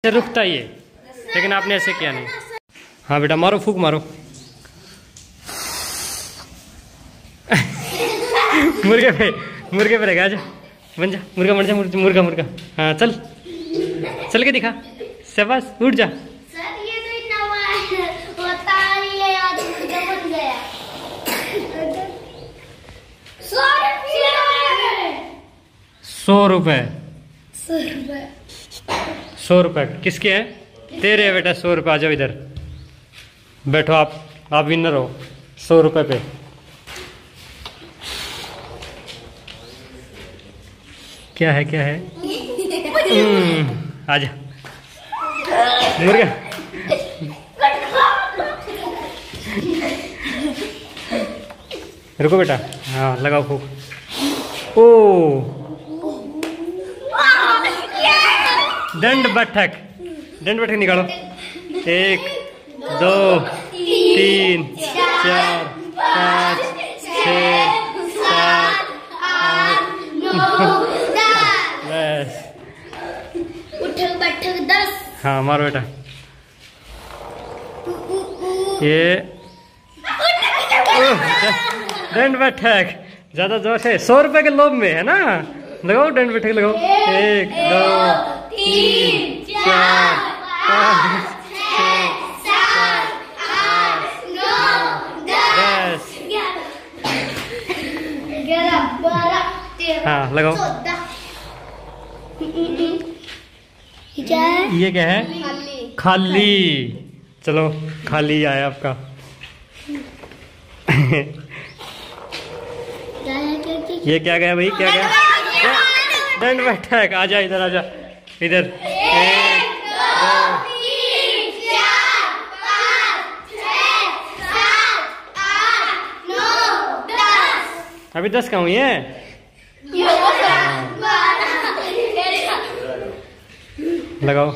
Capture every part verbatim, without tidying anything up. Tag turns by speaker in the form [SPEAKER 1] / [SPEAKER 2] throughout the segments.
[SPEAKER 1] रुकता ही है, लेकिन आपने ऐसे किया नहीं। हाँ बेटा मारो, फूक मारो। मुर्गे पे मुर्गे पे रहेगा, आजा बन जा मुर्गा, मर जा मुर्गा मुर्गा। हाँ चल चल के दिखा, शाबाश उठ जा।
[SPEAKER 2] सर ये तो इतना होता है, आज मुर्गा बन गया।
[SPEAKER 1] सौ रुपए
[SPEAKER 2] सौ रुपए
[SPEAKER 1] सौ रुपए किसके हैं? तेरे है बेटा सौ रुपए। आ जाओ इधर बैठो, आप आप विनर हो सौ रुपए पे। क्या है क्या है? आजा मुर्गा। रुको बेटा, हाँ लगाओ फूक। ओ दंड बैठक, दंड बैठक निकालो। एक दो तीन चार पाँच छः सात आठ नौ दस।
[SPEAKER 2] उठक बैठक दस।
[SPEAKER 1] हाँ मारो बेटा। ये दंड बैठक ज्यादा जोश है, सौ रुपए के लोभ में है ना। लगाओ दंड बैठक लगाओ। एक दो तीन चार पाँच छः सात आठ नौ दस
[SPEAKER 2] ग्यारह बारह तेरह।
[SPEAKER 1] हाँ लगाओ।
[SPEAKER 2] क्या है?
[SPEAKER 1] ये क्या है?
[SPEAKER 2] खाली।
[SPEAKER 1] खाली। चलो खाली आया आपका। ये क्या गया भाई, क्या गया? दंड बैठक। आजा इधर, आजा इधर। एक दो
[SPEAKER 2] तीन चार पाँच छः सात आठ नौ दस।
[SPEAKER 1] अभी दस का हूँ ये। लगाओ।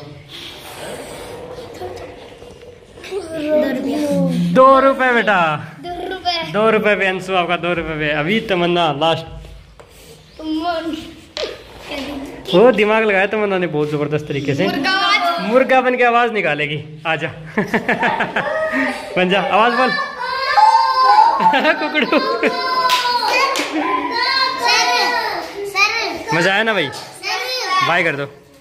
[SPEAKER 1] दो रुपए बेटा,
[SPEAKER 2] दो रुपए।
[SPEAKER 1] दो रुपए पे अंशु आपका, दो रुपए पे। अभी तमन्ना लास्ट। वो दिमाग लगाया तमन्ना ने बहुत जबरदस्त तरीके से। मुर्गा बन के आवाज निकालेगी। आजा बन जा, आवाज बोल। कुकड़ू। मजा आया ना भाई? बाय कर दो।